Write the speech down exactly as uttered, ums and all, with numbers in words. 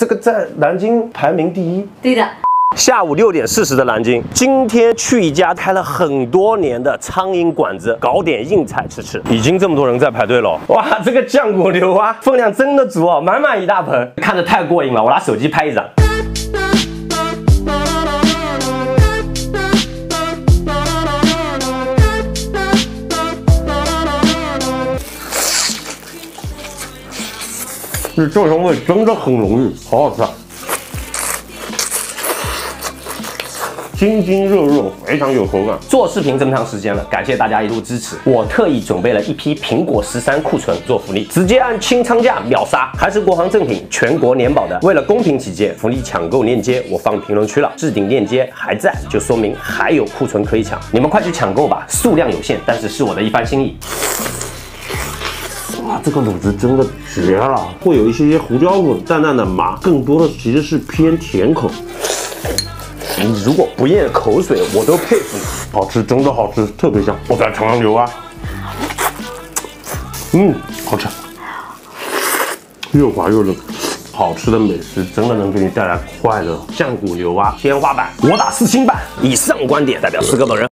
这个在南京排名第一。 对的。 下午六点四十的南京，今天去一家开了很多年的苍蝇馆子，搞点硬菜吃吃。已经这么多人在排队了，哇，这个酱骨牛蛙分量真的足哦，满满一大盆，看着太过瘾了，我拿手机拍一张。这酱香味真的很浓郁，好好吃啊！ 津津热热，非常有口感。做视频这么长时间了，感谢大家一路支持。我特意准备了一批苹果十三库存做福利，直接按清仓价秒杀，还是国行正品，全国年保的。为了公平起见，福利抢购链接我放评论区了，置顶链接还在，就说明还有库存可以抢，你们快去抢购吧，数量有限，但是是我的一番心意。 哇，这个卤子真的绝了，会有一些些胡椒粉、淡淡的麻，更多的其实是偏甜口。你如果不咽口水，我都佩服你。好吃，真的好吃，特别香。我再尝尝牛蛙，嗯，好吃，又滑又嫩。好吃的美食真的能给你带来快乐。酱骨牛蛙天花板，我打四星半。以上观点代表四哥本人。